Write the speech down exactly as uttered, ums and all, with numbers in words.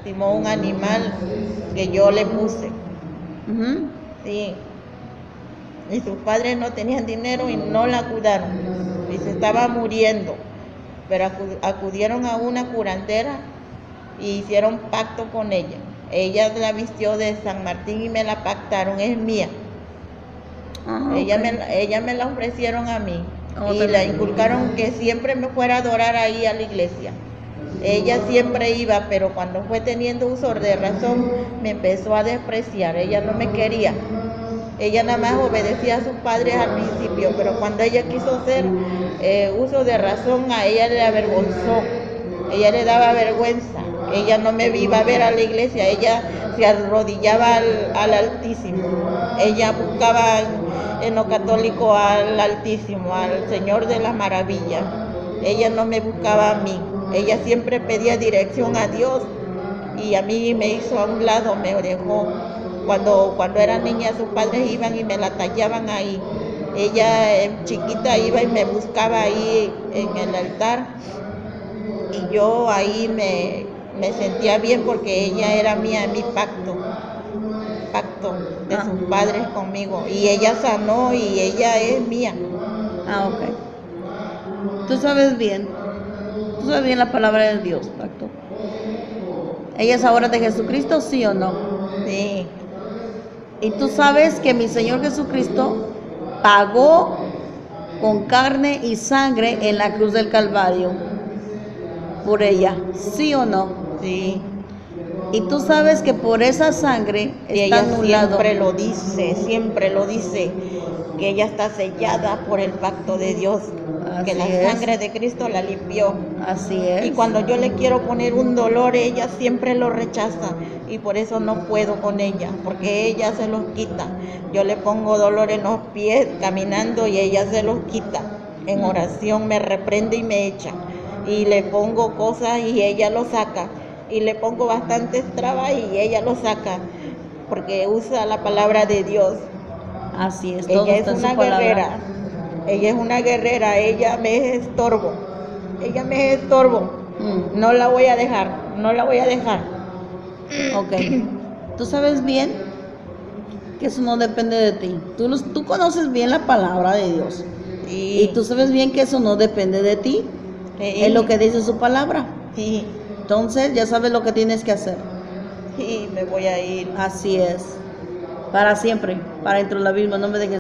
lastimó un animal que yo le puse. Ujú. Sí. Y sus padres no tenían dinero y no la cuidaron. Y se estaba muriendo. Pero acu- acudieron a una curandera y hicieron pacto con ella. Ella la vistió de San Martín y me la pactaron, es mía. Ah, Ella, ok. me, la- ella me la ofrecieron a mí Oh, y te la la- inculcaron que siempre me fuera a adorar ahí a la iglesia. Ella siempre iba, pero cuando fue teniendo uso de razón me empezó a despreciar. Ella no me quería. Ella nada más obedecía a sus padres al principio, pero cuando ella quiso hacer eh, uso de razón, a ella le avergonzó. Ella le daba vergüenza. Ella no me iba a ver a la iglesia. Ella se arrodillaba al, al Altísimo. Ella buscaba en, en lo católico al Altísimo, al Señor de las Maravillas. Ella no me buscaba a mí. Ella siempre pedía dirección a Dios y a mí me hizo a un lado, me dejó. Cuando, cuando era niña sus padres iban y me la tallaban ahí. Ella eh, chiquita iba y me buscaba ahí en el altar y yo ahí me, me sentía bien porque ella era mía, mi pacto, pacto de Ah. sus padres conmigo. Y ella sanó y ella es mía. Ah, ok. Tú sabes bien. Tú sabes bien la palabra de Dios, pacto. ¿Ella es ahora de Jesucristo, sí o no? Sí, Y tú sabes que mi Señor Jesucristo pagó con carne y sangre en la cruz del Calvario por ella, ¿sí o no? sí. Y tú sabes que por esa sangre Y está ella anulado. siempre lo dice, siempre lo dice, que ella está sellada por el pacto de Dios, que Así la es. sangre de Cristo la limpió. Así es. Y cuando yo le quiero poner un dolor, ella siempre lo rechaza y por eso no puedo con ella, porque ella se los quita. Yo le pongo dolor en los pies caminando y ella se los quita. En oración me reprende y me echa. Y le pongo cosas y ella lo saca. Y le pongo bastantes trabas y ella lo saca, porque usa la palabra de Dios. Así es, todo Ella es está en una su palabra. guerrera. Ella es una guerrera, ella me es estorbo. Ella me es estorbo. Mm, No la voy a dejar, no la voy a dejar. ok. Tú sabes bien que eso no depende de ti. Tú, los- tú conoces bien la palabra de Dios. Sí, Y tú sabes bien que eso no depende de ti. sí, Es lo que dice su palabra. sí, Entonces ya sabes lo que tienes que hacer. sí, me voy a ir. Así es. Para siempre. Para dentro del abismo. No me dejes.